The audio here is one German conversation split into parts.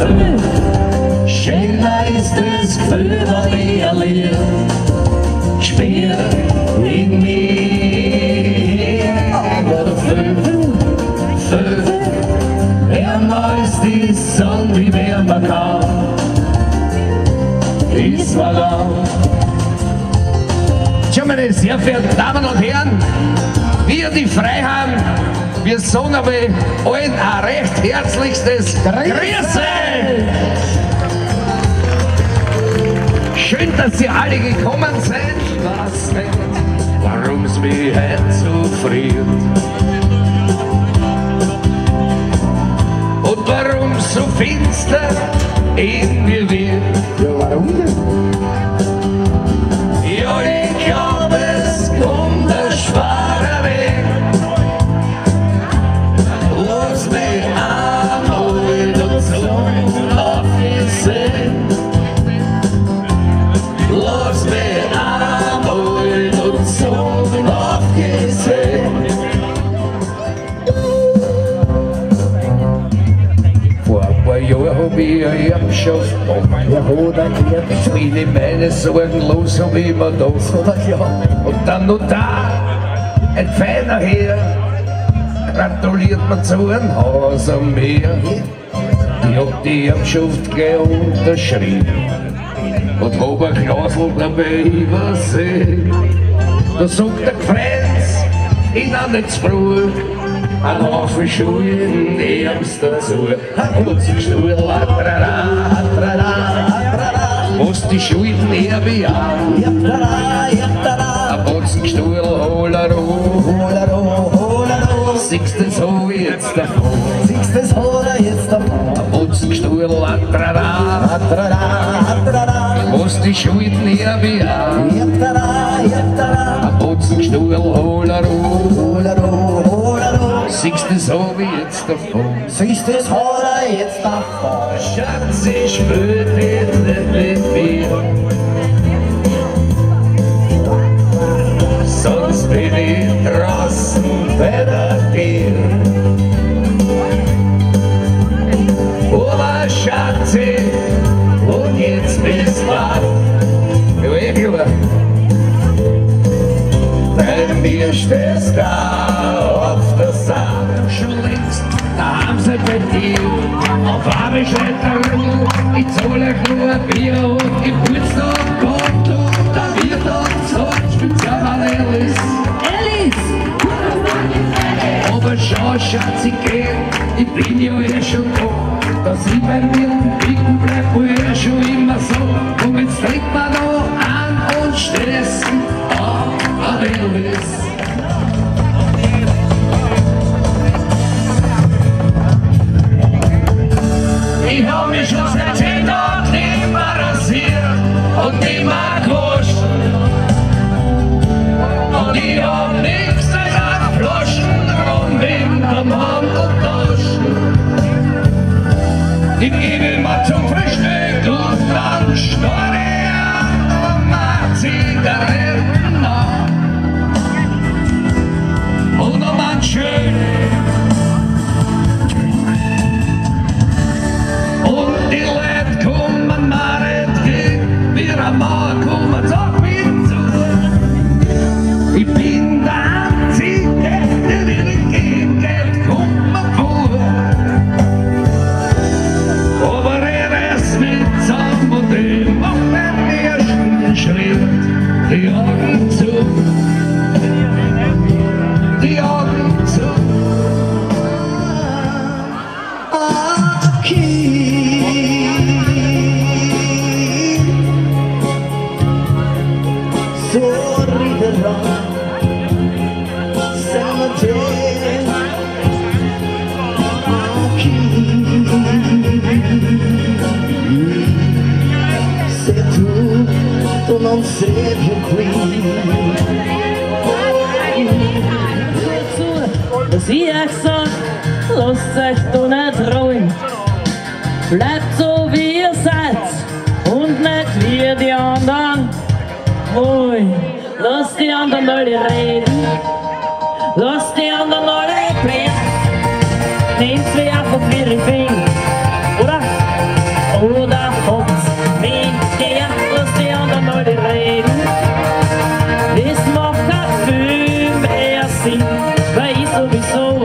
Gefühl. Schöner ist das Gefühl, wenn ich ein Lied spür in mir. Aber viel, wärmer ist die Sonne, wie wärmer kann. Ist mal lang. Tja, meine sehr verehrten Damen und Herren, wir die Freiheim, wir sagen aber allen ein recht herzlichstes Grüße! Schön, dass Sie alle gekommen sind. Was nicht, warum's mich heute so friert und warum's so finster in mir wird. Ja, warum denn? Ja, ich glaub, es kommt ein schwerer Weg. Lass mich einmal dazu aufsehen. Lass mich einmal dazu aufsehen. Vor ein paar Jahren hab ich eine Erbschaft bekommen. Viele meine Sorgen los hab ich immer da. Und dann noch da, ein feiner Herr, gratuliert mir zu einem Haus am Meer. Ich hab die Erbschaft gleich unterschrieben und hab ein Glasl dabei übersehen. Da sagt der Gefreins, ich noch nicht zu früh, ein Haufen Schuhen nimm's dazu. Ein Putzenstuhl, was die Schulden erbejahen. Ein Putzenstuhl, holero, siehst das hab ich jetzt davon. Ein Putzenstuhl, was die Schulden erbejahen. Ein Putzenstuhl, holero, siehst das hab ich jetzt davon. Schatz, ich spür jetzt nicht mit mir, sonst bin ich draußen bei der Tür. Aber Schatzi, und jetzt bist du wach. Ja, ich glaube, bei mir stehst du da auf der Saat. Schon längst, da haben sie bei dir auf arme Schleiterung. Ich zahl euch nur ein Bier und Geburtstag kommt und dann wird uns gesagt, speziell an Alice. Aber schau, Schatz, ich geh, ich bin ja eh schon da. Dass ich bei mir liegen bleib, war ja schon immer so. Und jetzt trinkt man noch an und stressen an Alice. Ich hab mich schon seit 10 Tagen nicht mehr rasiert und nicht mehr gewaschen. Und ich hab nichts als eine Flaschen rum hinterm Handeltaschen. Ich gebe mir zum Frühstück und dann starre ich an meine Zigaretten an. Und noch mal schön. Und die Leute kommen mir entgegen, wie ein Mann kommen, sag mir zu. Ich bin der Einzige, der dir entgegengeht, kommt mir vor. Aber er ist mit zusammen und ich mach den ersten Schritt, die Augen zu. Die Augen zu. Non sei più qui. Sie hat gesagt, lasst euch da nicht ruhen. Bleibt so wie ihr seid und nicht wie die anderen. Ruhig, lasst die anderen alle reden. Lasst die anderen alle blähen. Nehmt sie einfach wie ihre Finger, oder? sowieso.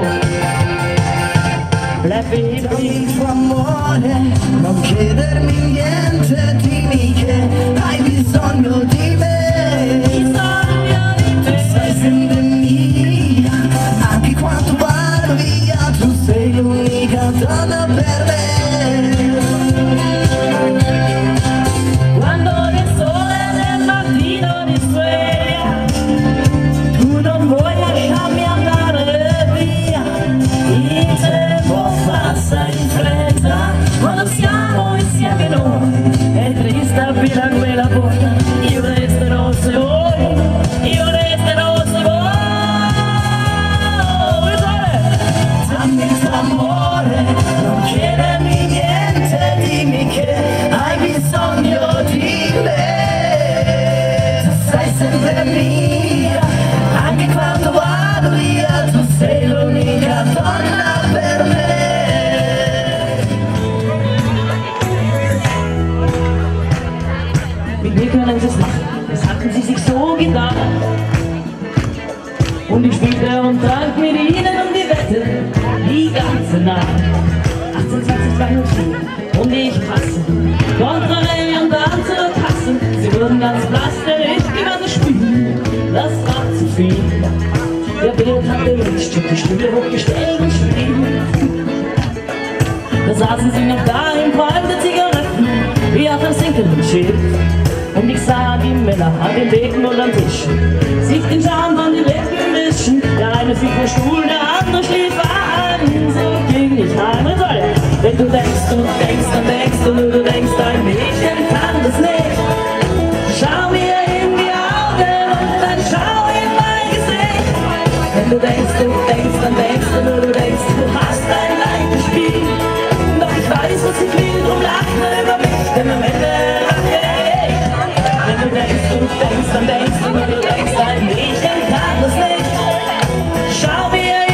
Bleib wieder Vivo amore, non chiedermi niente, dimmi che hai bisogno di me. Sei sempre mia, anche quando vado via, tu sei l'unica donna per me. Quando il sole del mattino ti sveglia, tu non vuoi lasciarmi andare via. Il tempo passa in fretta, quando siamo insieme noi, è triste appena quella porta, io resterò se vuoi, io resterò se vuoi. Dammi il tuo amore, non chiedermi niente, dimmi che hai bisogno di me. Tu sei sempre mia, anche quando vado via, tu sei l'unica donna per me. Mit mir können sie es machen, das hatten sie sich so gedacht. Und ich spielte und trank mit ihnen um die Wette, die ganze Nacht. 18, 20, 204 und ich passe, Kontraré und dann zur Kasse. Sie wurden ganz blass, denn ich gewann das Spiel, das war zu viel. Der Bild hatte Licht, die Stimme hochgestellt und schrieb. Da saßen sie noch da im Qualm der Zigaretten, wie auf einem sinkenden Schiff. Und ich sah die Männer an den Decken und am Tisch sich den Charme an die Lippen mischen. Der eine fiel vom Stuhl, der andere schlief an. So ging ich heim und alle. Wenn du denkst und denkst und denkst und du denkst, ein Mädchen kann das nicht. Schau mir in die Augen und dann schau in mein Gesicht. Wenn du denkst und denkst und denkst und du denkst, du hast ein leichtes Spiel. Doch ich weiß, was ich will, drum lach nur über mich, denn am Ende lache ich. Wenn du denkst und denkst und denkst und du denkst, ein Mädchen kann das nicht. Schau mir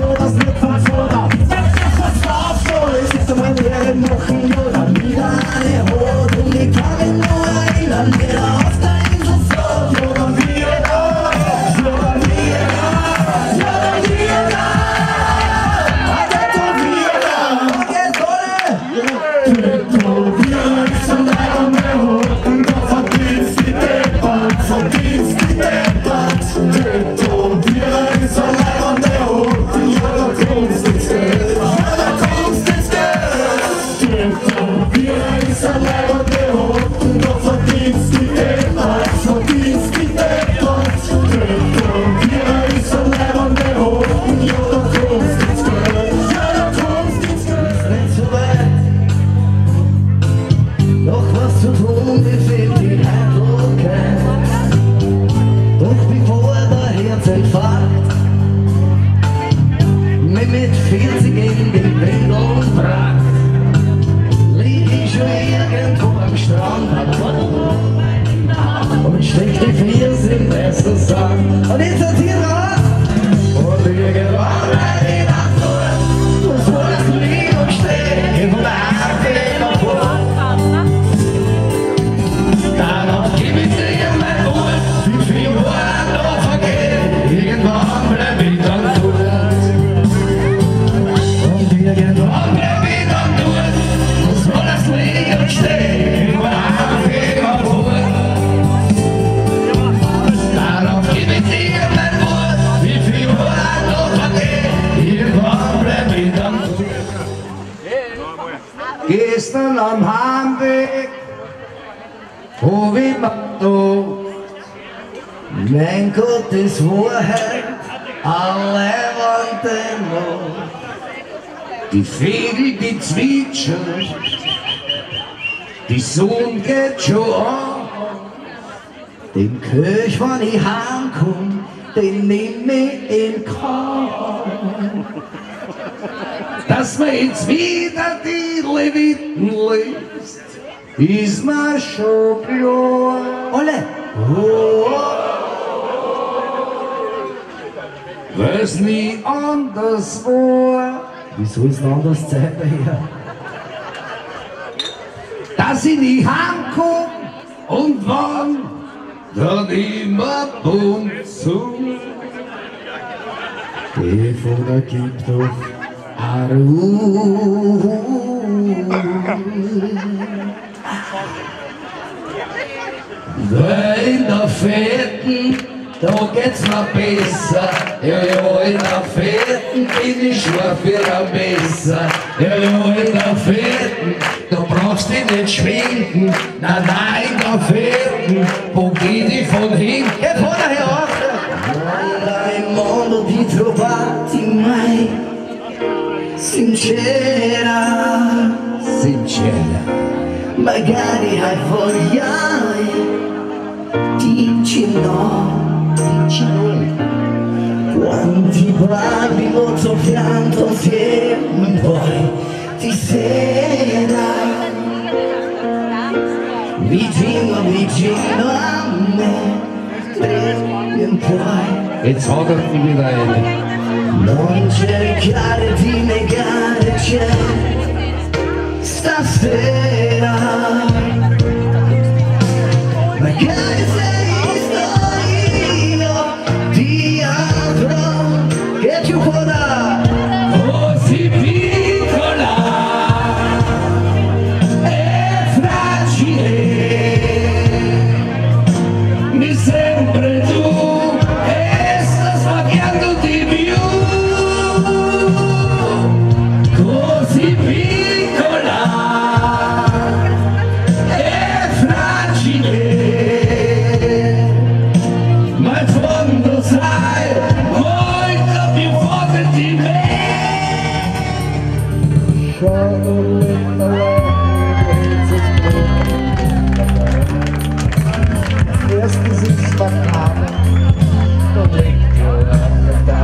das nicht verfolgt. Was war's so, es ist um ein Leben noch ein Jahr. Dann wieder eine Hut und ich kann mich nur erinnern, wieder auf der Insel so. Oder wir da, oder wir da, oder wir da. Mit 40 in den Wind und Pracht lieg ich schon irgendwo am Strand und steck die Fiers im Messer Sand. Und jetzt hat hier raus und irgendwann eine Natur und so das Lied und steck von der Hafe immer vor. Darauf gib ich dir mein Mut, wie viel Uhr noch vergeht, irgendwann bleib ich dann tot. Irgendwann bleib ich dann tot, und so das Lied und steck von der Hafe immer vor. Darauf gib ich dir mein Mut, wie viel Uhr noch vergeht, irgendwann bleib ich dann tot. Gestern am Heimweg, wo ich do, mein Gott, es Wahrheit, alle wollen noch. Die Vögel, die zwitschern, die Sonne geht schon an. Den Köch, wenn ich heimkomm, den nehm ich in Kahn. Dass man jetzt wieder die Leviten liest, ist mir schon klar. Alle! Weil's nie anders war. Wie soll es anders sein bei ihr? Dass ich nie heimkomm und wann, dann immer bumm zu. Die Vater gibt doch eine Ruhe. Weil in der Fetten, da geht's mir besser. Ja, in der Fetten bin ich schon für ein Messer. Ja, in der Fetten, da brauchst du nicht schwenken. Nein, in der Fetten, wo geht ich von hin? Ja, von daher auch. Dai mondo di trovarti mai sincera, sincera. Magari hai voglia, dici no. Quanti bravi molto pianto insieme poi di sera vicino a me e poi Jetzt haut er mich wieder eine. non cercare di negare c'è stasera magari sei io ti avrò che ci vorrà Così piccola e fragile, mi sembri tu e sta sbagliando di più. Così piccola e fragile, ma in fondo sai molto più forte di me. Erst Gesicht verkamen, dann liegt er da.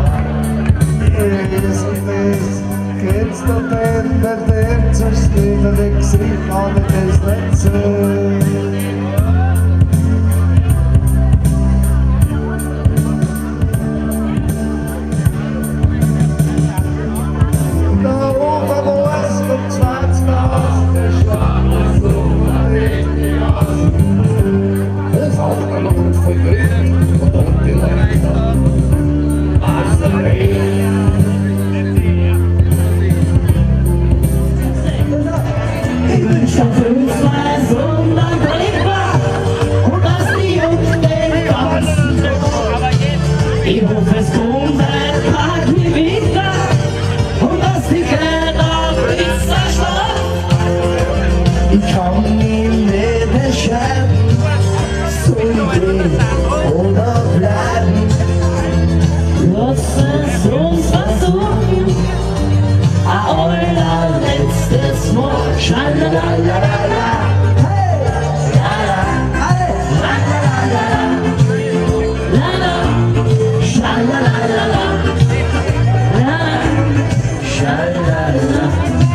Kennst du den, der dem zur Stille wegsingt, aber das nicht so. Schalalalala, hey, lala, hey, lalalala, lala, schalalalala, lala, schalalala.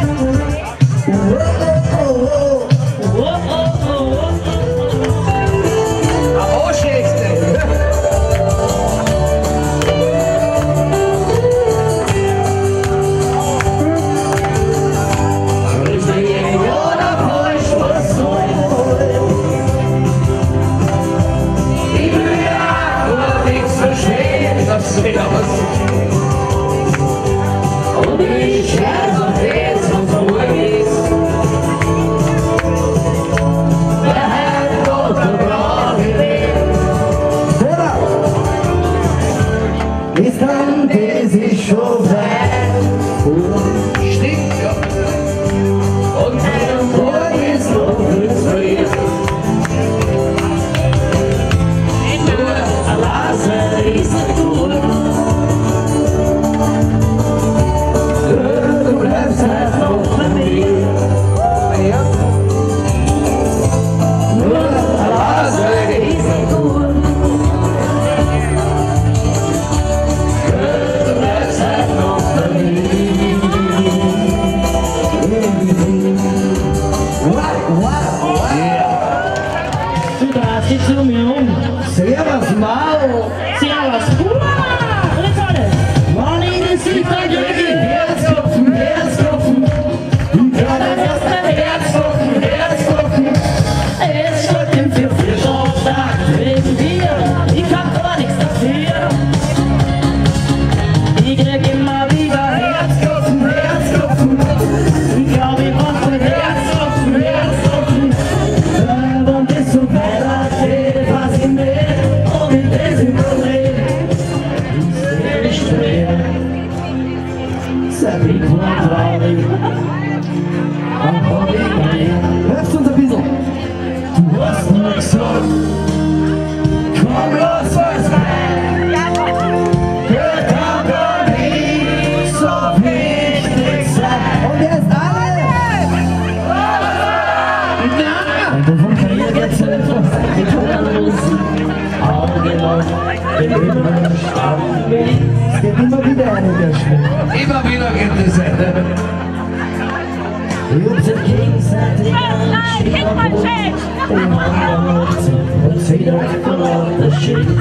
Und ich werde so fest und so ruhig. Der Herr Gott gebraucht Ist dann sich schon weg. stinkt ja. Und der Mord ist noch nicht frisch. Nur Wasser ist ein Tour. Du bleibst halt noch bei mir. Nur Wasser ist ein Tour. Du bleibst halt noch bei mir. Du drehst dich zu mir um. Servus, Mau! Servus. Und jetzt alle. Mann, in den Süddeutschen Herzklopfen, Herzklopfen! Ich kann das erste Herzklopfen, Herzklopfen! Es schlägt im Viertelstock wegen dir. Ich hab gar nichts dafür. Ich krieg immer wieder Herzklopfen, Herzklopfen! Ich glaub, ich brauch ein Herzklopfen, Herzklopfen! Und bist du weiter, was ich will. Und in diesem Problem ist es schwer. Sag ich mal traurig. Und hab ich mehr. Hörst uns ein bisschen! Du hast nur gesagt, Komm los, was rein! Hört kann doch nicht so wichtig sein! Und jetzt alle! und wovon kann ich jetzt helfen? Ich kann lösen. Auge auf, den Himmel schauen will. Es geht immer wieder eine der Schnitt. Immer wieder gibt es eine. Wir sind gegenseitig und uns wieder verloren das Schiff.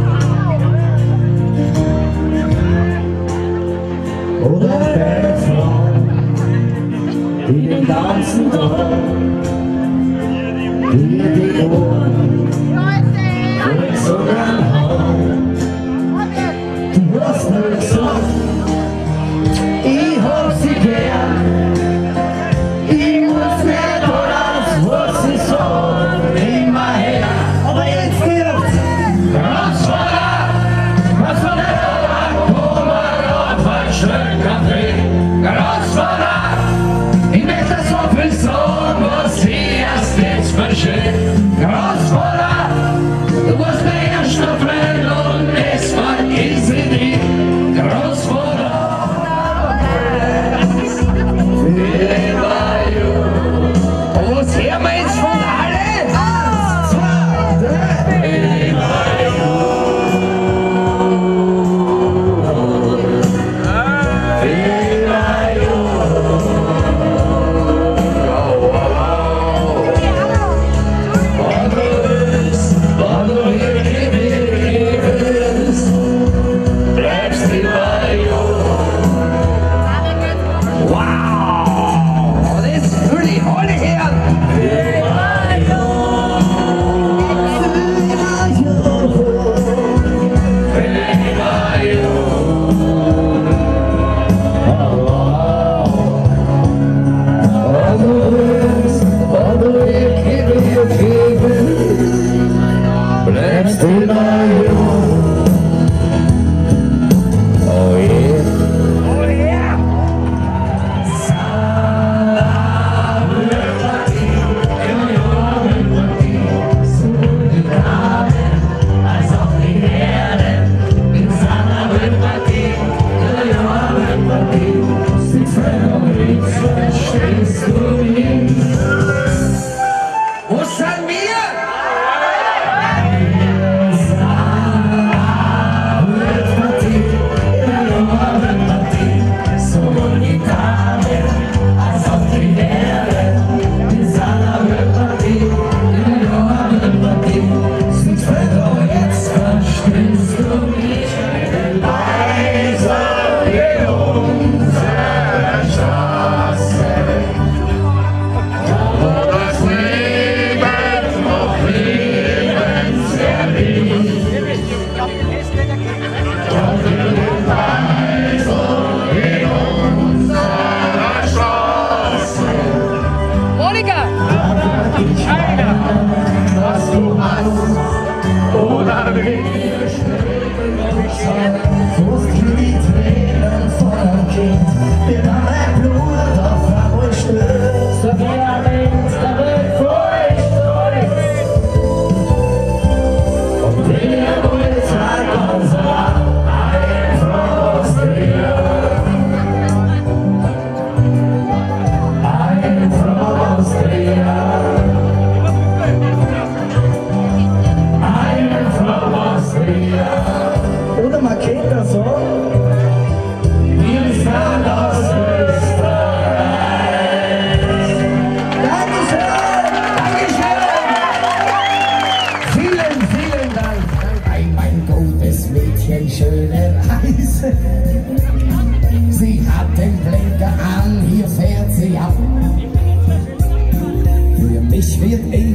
Oder eine Frau, die den ganzen Tag dir die Ohren ruhig so gern hauen. Du hast nur gesagt, Ich hab sie gern! Ich muss nicht alles, was sie sagen, immer her! Aber jetzt gibt's! Großvater, komm mal auf einen schönen Kaffee. Großvater, ich möchte so viel sagen, was ich erst jetzt verstehe. Großvater.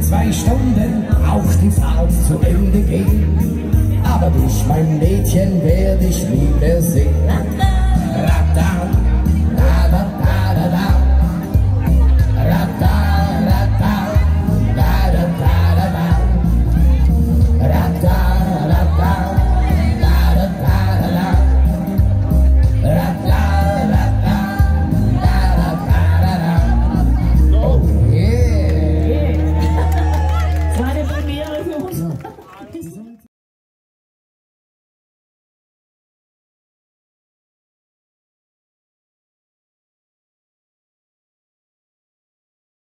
2 Stunden auch die Fahrt zu Ende gehen. Aber dich, mein Mädchen, werde ich nie mehr sehen.